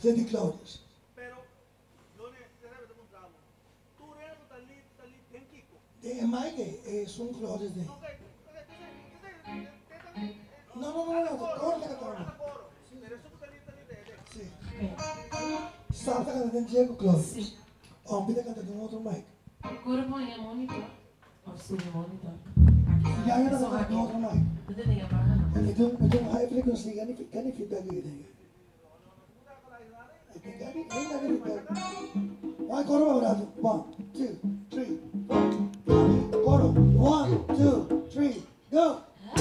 Teddy Claudius. Pero yo ne deve demonstrarlo. Tu rego tali tem Kiko. De Mike son Claudius de. Okay. No, coro de cantar. Pero eso tali de. Sí. Salta cantando de Diego Claudius. Sí. Pide cantando de outro Mike. Coro põe a monitor. Ou sub monitor. E aí nós vamos cantar outro Mike. Não tem a barra não. Então high frequency can feedback again. Vai coro abraço. 1, 2, 3, 4. Coro. 1, 2, 3, go.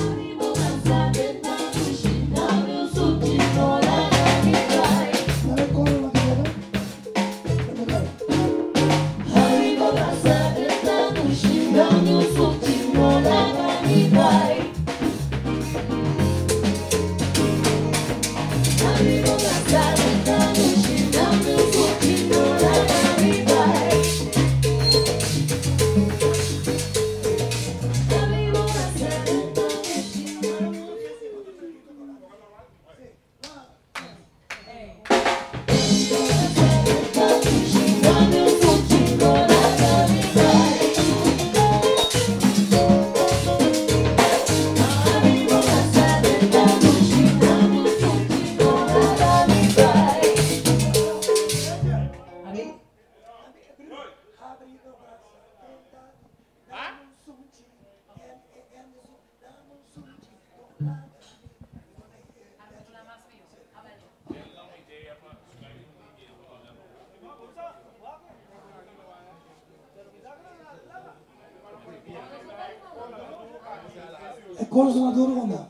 Coro sono duro onda.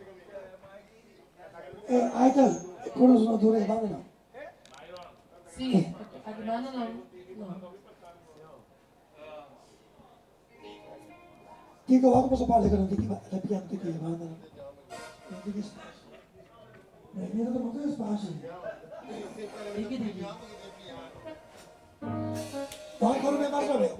Aital, coro sono duro e vanno no. Sì, a domanda no. Dico, va come si parla che non ti chiama la pianta che vanno no. Non ti chiama. Mi ha dato molto spazio. Vai coro me marzo be.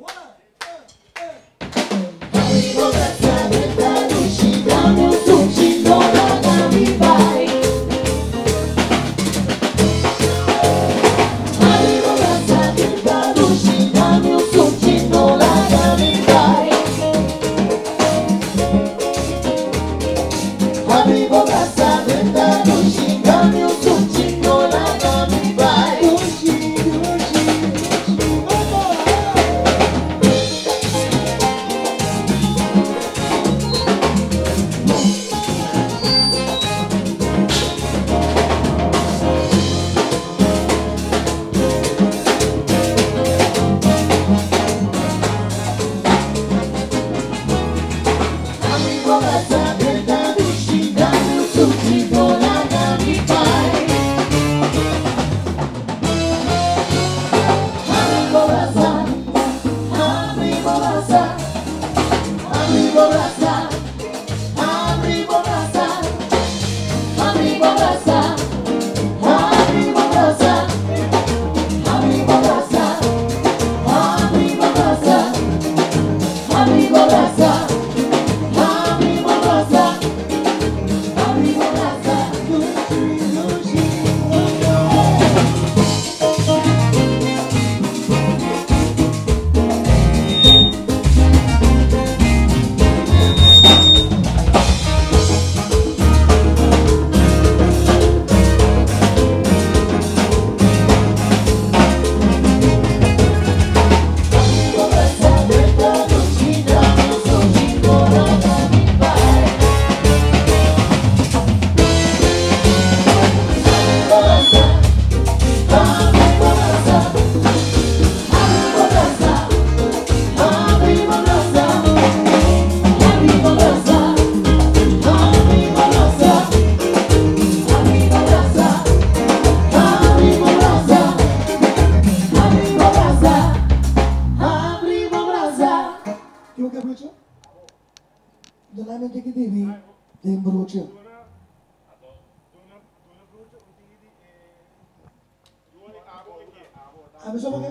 Adesso che?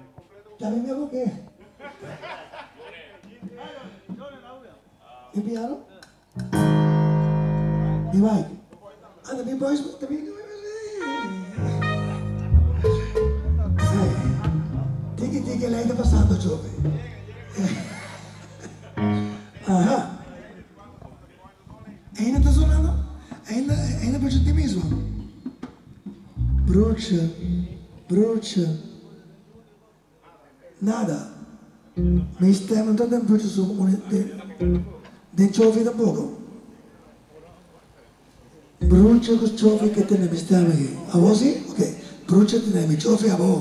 Chiami mio che? Il piano? Di vai. Ah, devi poi sentì che lei sta passando, Giove. Ah. Ainda está sonando? Ainda por ti mismo. Brucia, brucia. Nada. Mi stemma non è brucia su den Giove tampoco. Brucia con Giove che te ne mi stemma qui. A voi sì? Ok. Brucia te ne mi Giove a voi.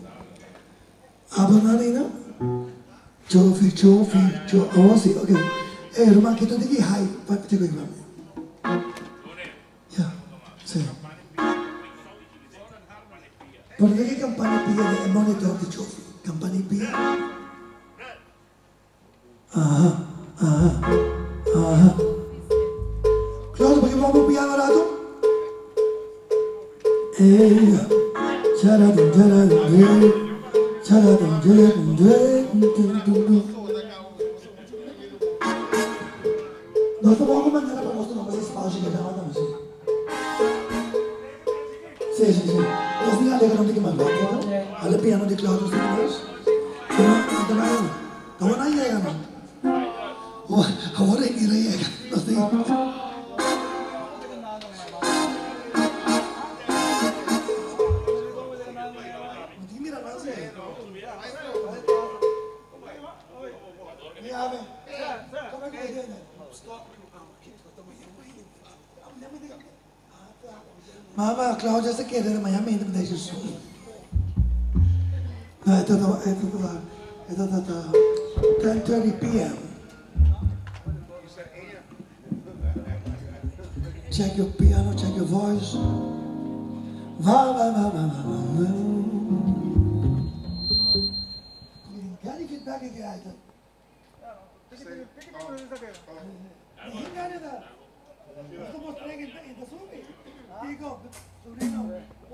A voi non è no? Giove, a voi sì? Ok. Roman che tu dici hai, ti dico io. Ya, sì. Perché che campane pia è monitor di Giove? Campane pia? Ah. Claudio, perché vuoi piano lato? Non sto poco mangiare per il nostro nome, si spazio che chiamata così. Sì. Lo sniglio che non ti chiamano, alle piano di Claudio sti cose. Non hai llegano. Ora mi llega, lo stai. Mamma, Claudia sta chiedendo, ma io mi dice su. No, è stato 10:30 p.m. Check your piano, check your voice. Va. Cari feedback che hai? Questo mostrare che da sopra. Dico, sovrino,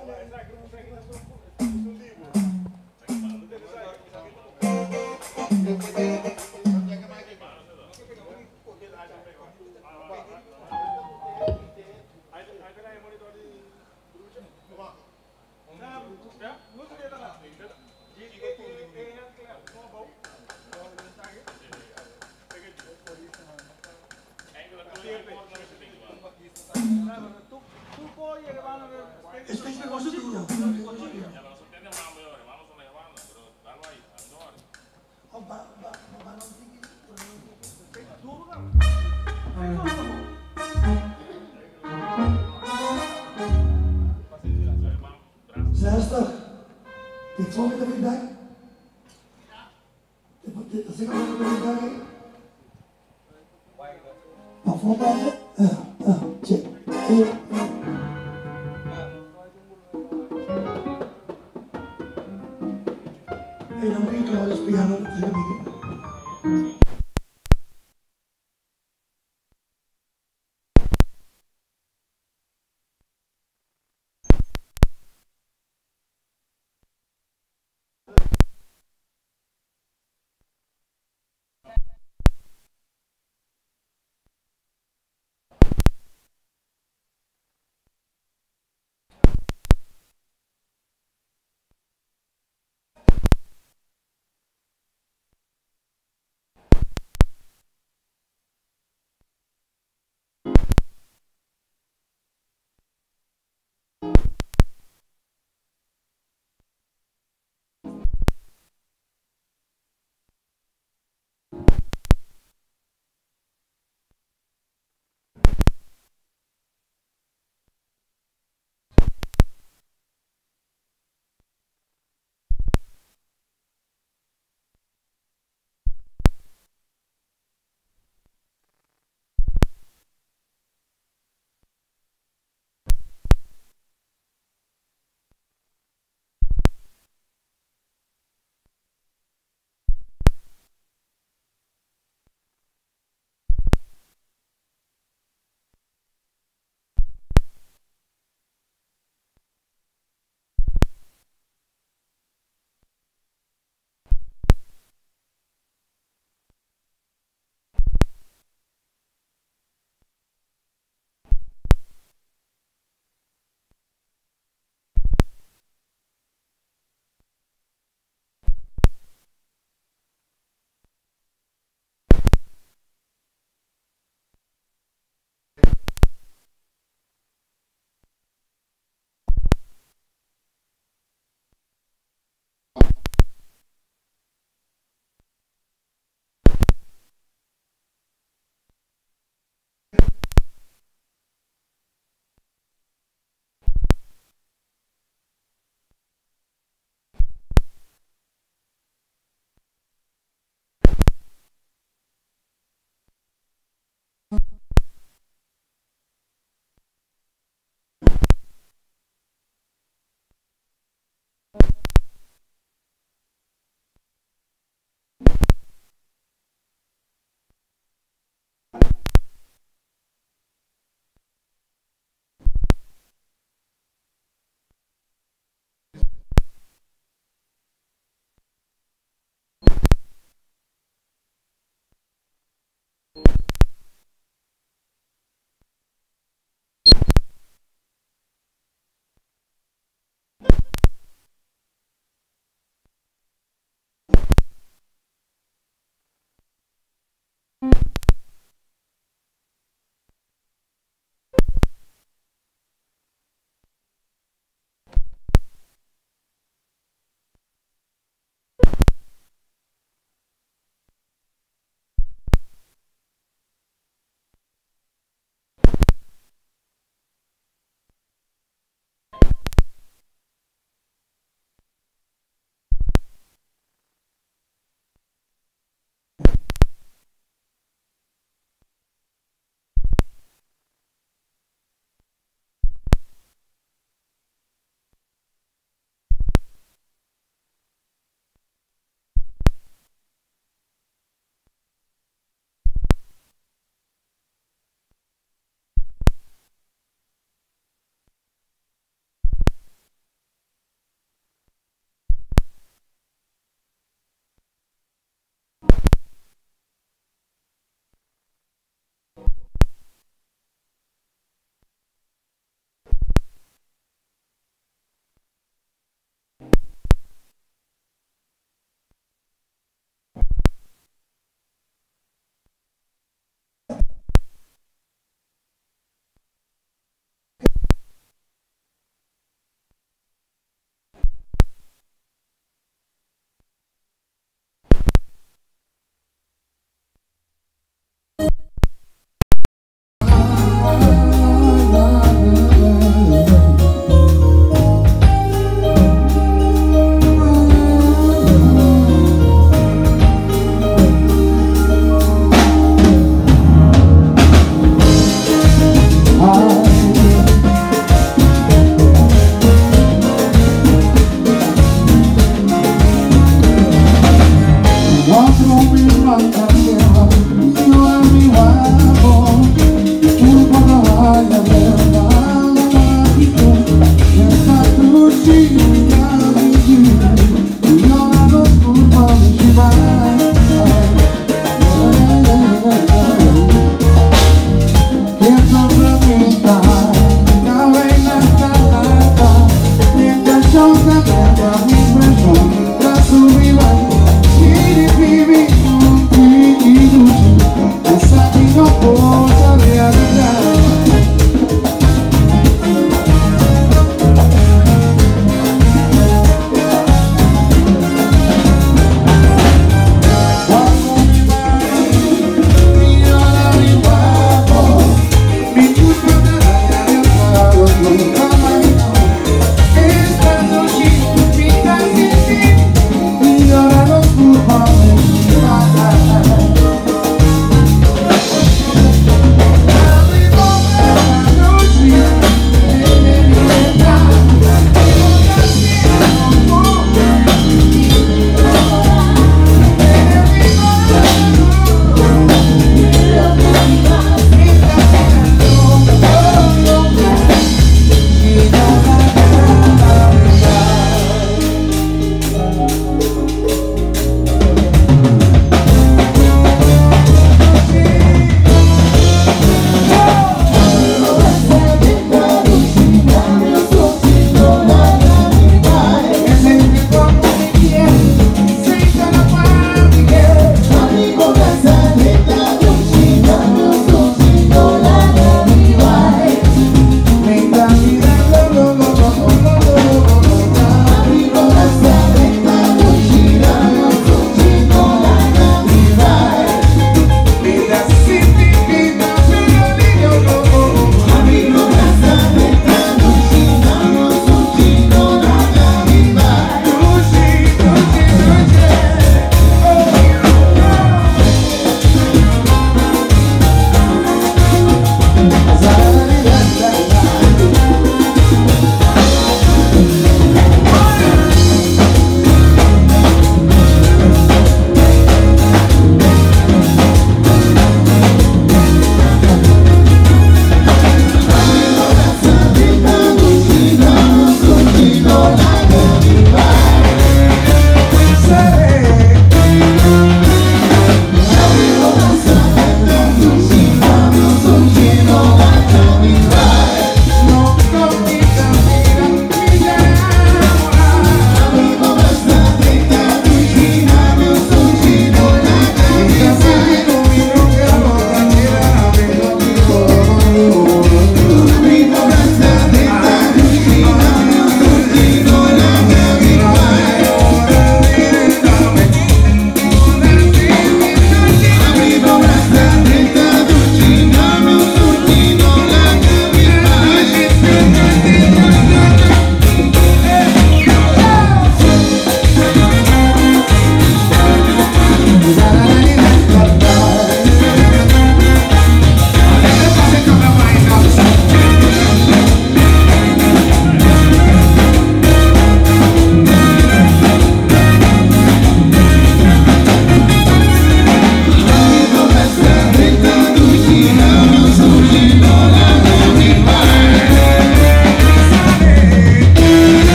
Especie cosa tu? Zestig. Dit volgende middag. Dit volgende middag. Wat voor dan? Check. E non mi ricordo spiegare.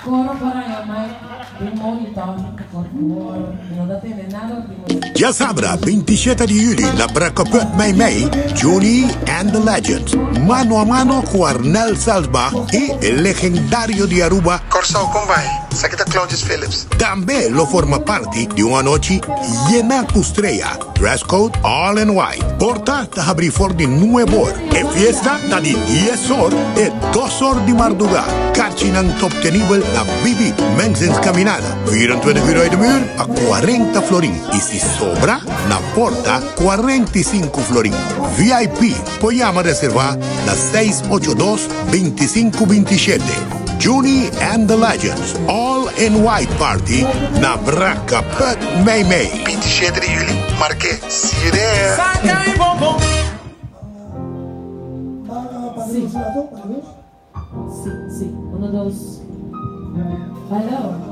Coro para llamar un monitor, por favor. No da tiene nada. Ya sabrá, 27 de julio, la Bracapet May, Johnny and the Legends, mano a mano con Arnel Salzbach y el legendario de Aruba, Corsao Combay, Sakita Claudius Phillips. también lo forma parte de una noche llena de estrella. Dress code all in white. Porta está abrir for de 9 horas. E fiesta está de 10 horas y 2 horas de madrugada. Carchinan top de nivel la Bibi Mensens Caminada. 24 euros de muur a 40 florín. Y si sobra, na porta 45 florín. VIP, podemos reservar la 682-2527. Juni and the Legends, all in white party, na Bracapet May. 27 de julho, Marquê. See you there. ¿Para los lados? ¿Para los? Sí, sí. 1, 2. Hello.